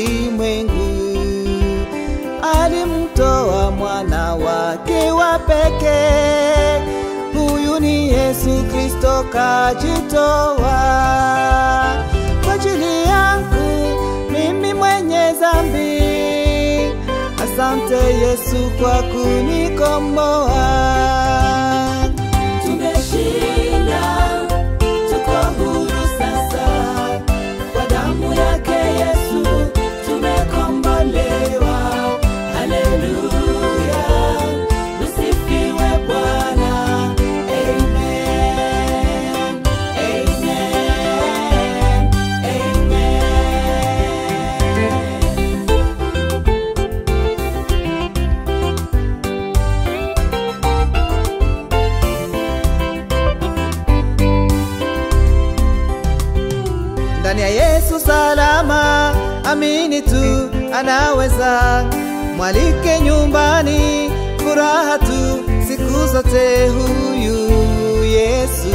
ulimwengu, alimtoa mwana wake wa pekee. Huyu ni Yesu Kristo kajitoa kwa ajili yangu mimi mwenye dhambi. Asante Yesu kwa kunikomboa. Tumeshinda, tuko huru sasa, kwa damu yake Yesu tumekombolewa. Haleluya, usifiwe Bwana. Amen, amen, amen. Ndani ya Yesu salama, amini tu anaweza. Mwalike nyumbani, furaha tu siku zote. Huyu Yesu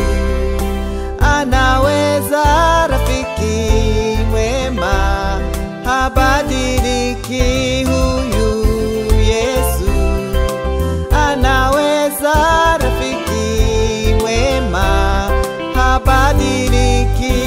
anaweza, rafiki mwema habadiliki. Huyu Yesu anaweza, rafiki mwema habadiliki.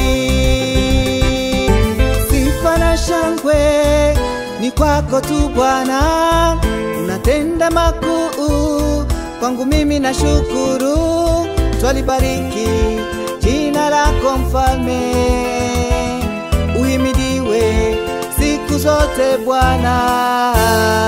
Sifa na shangwe ni kwako tu Bwana, unatenda makuu kwangu mimi na shukuru. Twalibariki jina lako Mfalme, uhimidiwe siku zote Bwana.